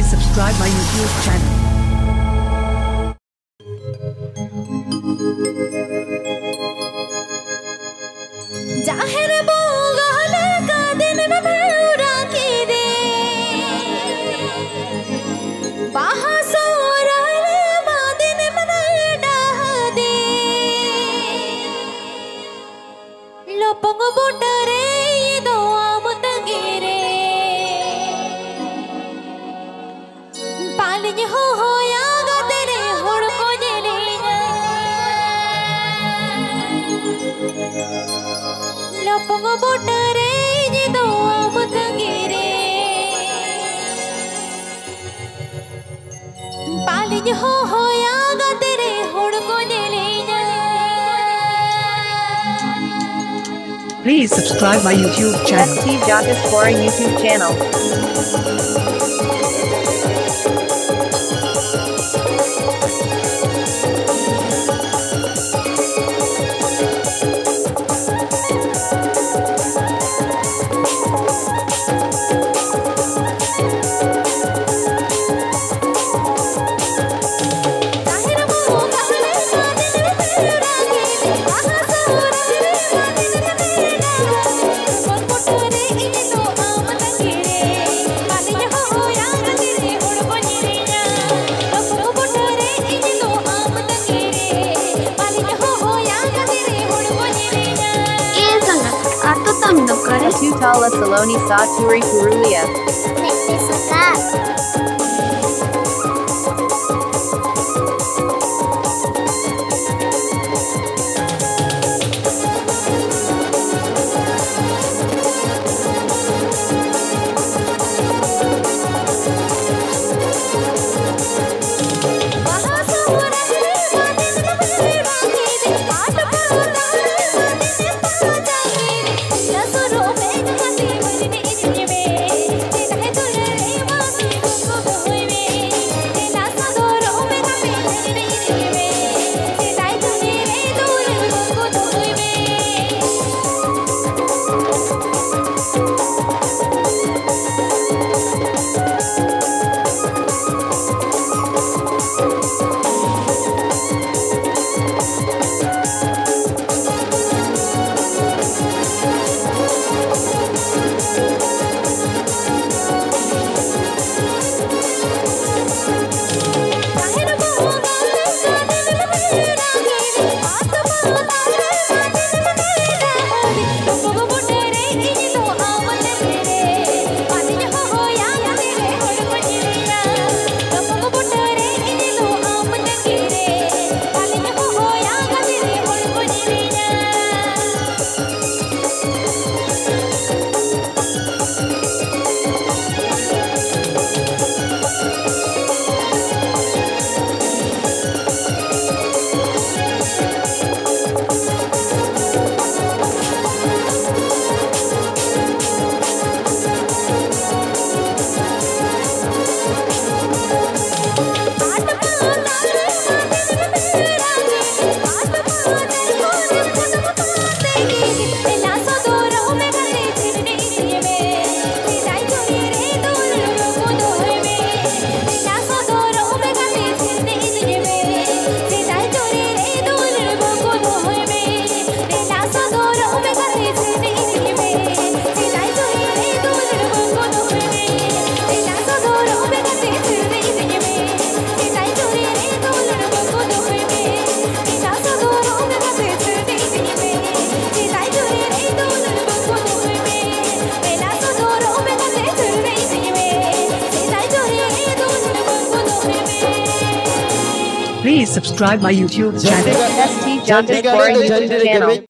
subscribe my YouTube channel. Jaher Bonga Leka din na bhura ki de baha sora le ma din manai dah de lopong botare do amutangire palin ho ya ga tere hod ko jeliya lopong botare do amutangire palin ho ya ga tere hod ko jeliya. Please subscribe my YouTube channel. Jhakas Kora YouTube channel. Tutala Saloni Saturi Purulia. Please subscribe my YouTube channel. Jhakas Kora YouTube channel.